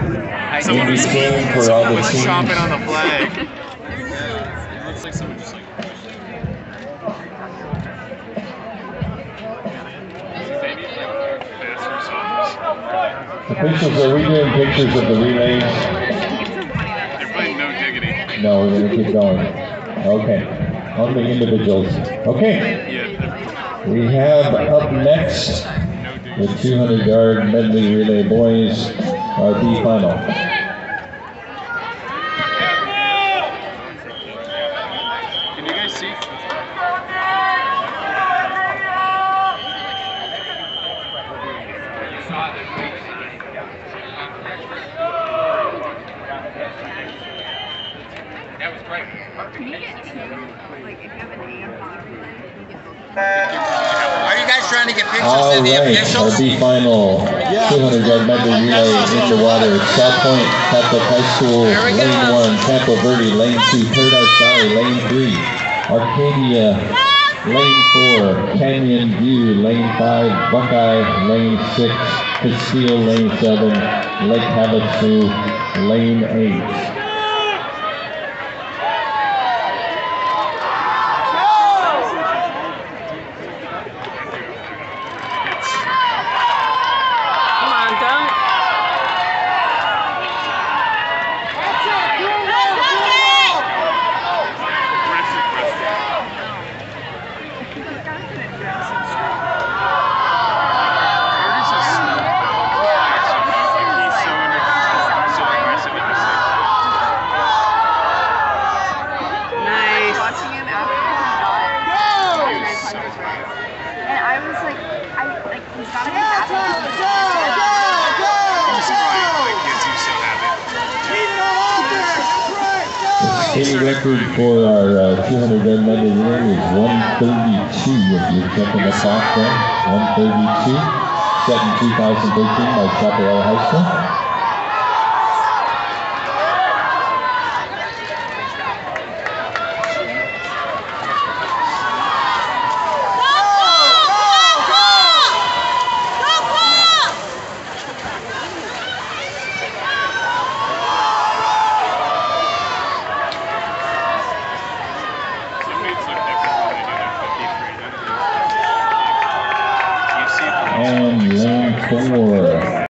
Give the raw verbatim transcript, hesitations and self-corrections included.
Someone was, someone was chomping on the flag. It looks like someone just like. Officials, are we doing pictures of the relays? They're playing no diggity. No, we're going to keep going. Okay, on the individuals. Okay, Yeah. we have up next the two hundred yard medley relay boys, our B final. Can you guys see? That was great. Can you get two, like, if you have an A and B relay, can you get both? Are you guys trying to get pictures All of the right, officials? our B final two hundred yard medley relay in the water. South Point Catholic High School, lane one, Campo Verde, lane two, Paradise Valley, lane three, Arcadia, lane four, Canyon View, lane five, Buckeye, lane six, Castile, lane seven, Lake Havasu, lane eight. City record for our uh, two hundred yard medley relay is one thirty-two. If you're checking the clock there, one thirty-two. Set in two thousand thirteen by Chaparral High School.